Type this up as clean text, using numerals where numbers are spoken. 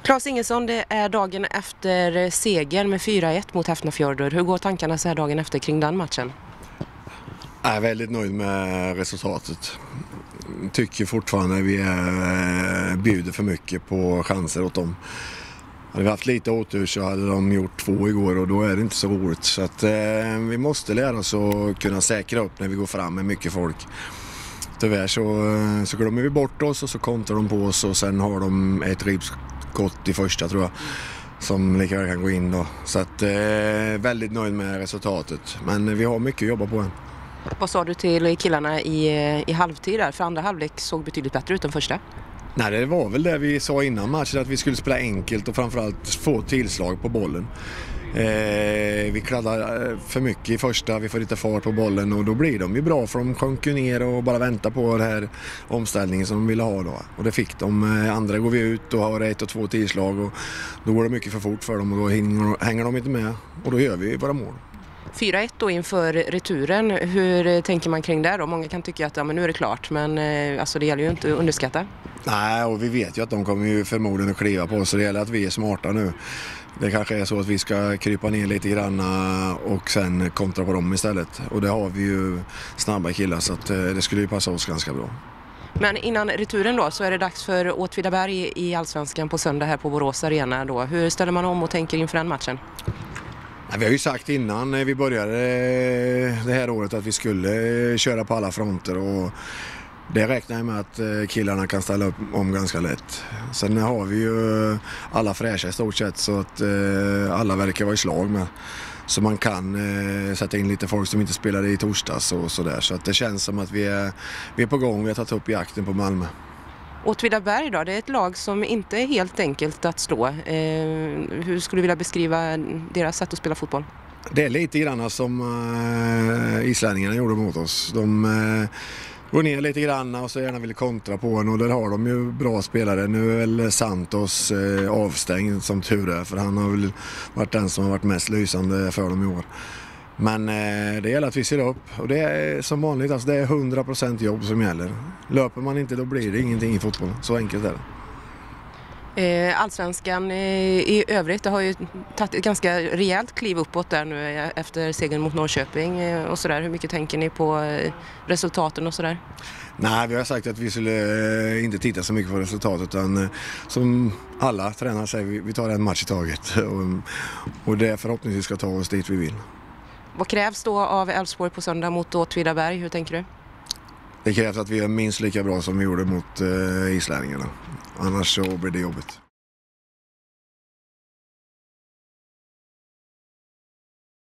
Claes Ingesson, det är dagen efter segern med 4-1 mot Hafnarfjörður. Hur går tankarna så här dagen efter kring den matchen? Jag är väldigt nöjd med resultatet. Tycker fortfarande vi bjuder för mycket på chanser åt dem. Hade vi haft lite åtur så hade de gjort 2 igår och då är det inte så roligt. Så att, vi måste lära oss att kunna säkra upp när vi går fram med mycket folk. Tyvärr så glömmer vi bort oss och så kontrar de på oss och sen har de ett ribbskott i första tror jag som lika väl kan gå in då. Så att väldigt nöjd med resultatet, men vi har mycket att jobba på än. Vad sa du till killarna i halvtid där? För andra halvlek såg betydligt bättre ut än första. Nej, det var väl det vi sa innan matchen, att vi skulle spela enkelt och framförallt få tillslag på bollen. Vi kladdar för mycket i första, vi får lite fart på bollen och då blir de ju bra för de sjunker ner och bara väntar på den här omställningen som de ville ha då. Och det fick de. Andra går vi ut och har 1 och 2 tillslag och då går det mycket för fort för dem och då hänger de inte med och då gör vi våra mål. 4-1 då inför returen. Hur tänker man kring det då? Många kan tycka att ja, men nu är det klart, men alltså det gäller ju inte att underskatta. Nej, och vi vet ju att de kommer ju förmodligen att kliva på oss, så det gäller att vi är smarta nu. Det kanske är så att vi ska krypa ner lite grann och sen kontra på dem istället. Och det har vi ju snabba killar så att det skulle ju passa oss ganska bra. Men innan returen då så är det dags för Åtvidaberg i Allsvenskan på söndag här på Borås Arena då. Hur ställer man om och tänker inför den matchen? Vi har ju sagt innan vi började det här året att vi skulle köra på alla fronter och det räknar jag med att killarna kan ställa upp om ganska lätt. Sen har vi ju alla fräscha i stort sett så att alla verkar vara i slag med. Så man kan sätta in lite folk som inte spelade i torsdags och sådär. Så att det känns som att vi är på gång, vi har tagit upp jakten på Malmö. Åtvidaberg då, det är ett lag som inte är helt enkelt att slå. Hur skulle du vilja beskriva deras sätt att spela fotboll? Det är lite grann som islänningarna gjorde mot oss. De går ner lite grann och så gärna vill kontra på en och där har de ju bra spelare. Nu är väl Santos avstängd som tur är för han har väl varit den som har varit mest lysande för dem i år. Men det gäller att vi ser upp och det är som vanligt, alltså det är 100% jobb som gäller. Löper man inte då blir det ingenting i fotboll, så enkelt är det. Allsvenskan i övrigt har ju tagit ett ganska rejält kliv uppåt där nu efter segern mot Norrköping och sådär. Hur mycket tänker ni på resultaten och sådär? Nej, vi har sagt att vi skulle inte titta så mycket på resultatet utan som alla tränare säger, vi tar en match i taget och det förhoppningsvis ska ta oss dit vi vill. Vad krävs då av Elfsborg på söndag mot Åtvidaberg? Hur tänker du? Det krävs att vi är minst lika bra som vi gjorde mot islänningarna. Annars så blir det jobbigt.